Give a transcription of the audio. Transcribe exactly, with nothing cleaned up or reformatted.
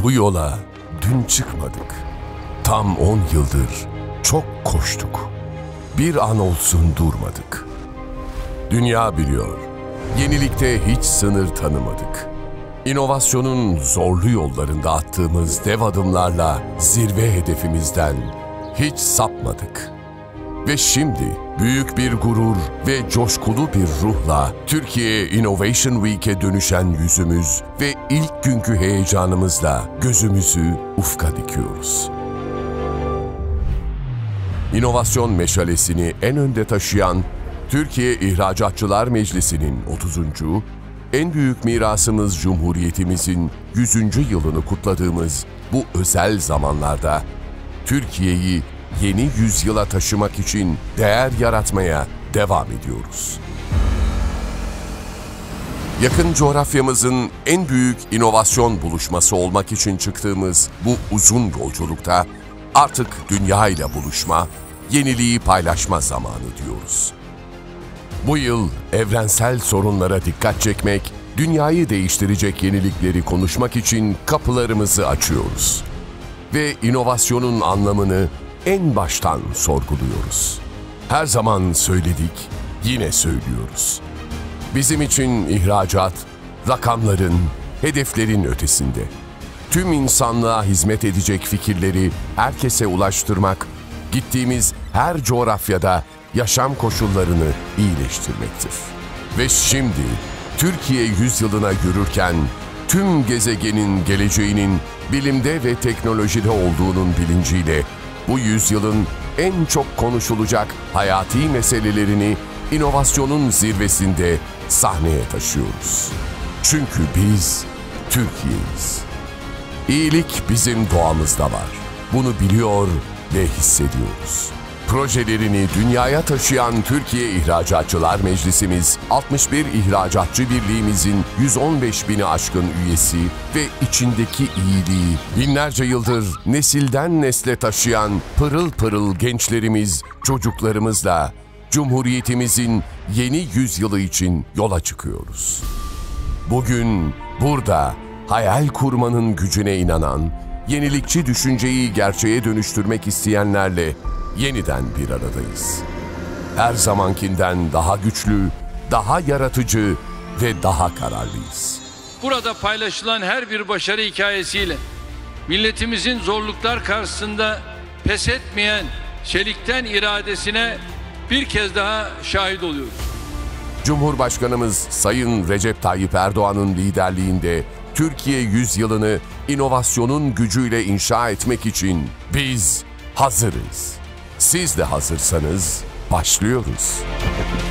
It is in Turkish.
Bu yola dün çıkmadık. Tam on yıldır çok koştuk. Bir an olsun durmadık. Dünya biliyor, yenilikte hiç sınır tanımadık. İnovasyonun zorlu yollarında attığımız dev adımlarla zirve hedefimizden hiç sapmadık. Ve şimdi büyük bir gurur ve coşkulu bir ruhla Türkiye Innovation Week'e dönüşen yüzümüz ve ilk günkü heyecanımızla gözümüzü ufka dikiyoruz. İnovasyon meşalesini en önde taşıyan Türkiye İhracatçılar Meclisi'nin otuzuncu en büyük mirasımız Cumhuriyetimizin yüzüncü yılını kutladığımız bu özel zamanlarda Türkiye'yi yeni yüzyıla taşımak için değer yaratmaya devam ediyoruz. Yakın coğrafyamızın en büyük inovasyon buluşması olmak için çıktığımız bu uzun yolculukta artık dünya ile buluşma, yeniliği paylaşma zamanı diyoruz. Bu yıl evrensel sorunlara dikkat çekmek, dünyayı değiştirecek yenilikleri konuşmak için kapılarımızı açıyoruz. Ve inovasyonun anlamını en baştan sorguluyoruz. Her zaman söyledik, yine söylüyoruz. Bizim için ihracat, rakamların, hedeflerin ötesinde. Tüm insanlığa hizmet edecek fikirleri herkese ulaştırmak, gittiğimiz her coğrafyada yaşam koşullarını iyileştirmektir. Ve şimdi Türkiye yüzyılına yürürken tüm gezegenin geleceğinin bilimde ve teknolojide olduğunun bilinciyle bu yüzyılın en çok konuşulacak hayati meselelerini inovasyonun zirvesinde sahneye taşıyoruz. Çünkü biz Türkiye'yiz. İyilik bizim doğamızda var. Bunu biliyor ve hissediyoruz. Projelerini dünyaya taşıyan Türkiye İhracatçılar Meclisimiz, altmış bir İhracatçı Birliğimizin yüz on beş bini aşkın üyesi ve içindeki iyiliği binlerce yıldır nesilden nesle taşıyan pırıl pırıl gençlerimiz, çocuklarımızla Cumhuriyetimizin yeni yüzyılı için yola çıkıyoruz. Bugün burada hayal kurmanın gücüne inanan, yenilikçi düşünceyi gerçeğe dönüştürmek isteyenlerle yeniden bir aradayız. Her zamankinden daha güçlü, daha yaratıcı ve daha kararlıyız. Burada paylaşılan her bir başarı hikayesiyle milletimizin zorluklar karşısında pes etmeyen çelikten iradesine bir kez daha şahit oluyoruz. Cumhurbaşkanımız Sayın Recep Tayyip Erdoğan'ın liderliğinde Türkiye yüzyılını inovasyonun gücüyle inşa etmek için biz hazırız. Siz de hazırsanız başlıyoruz.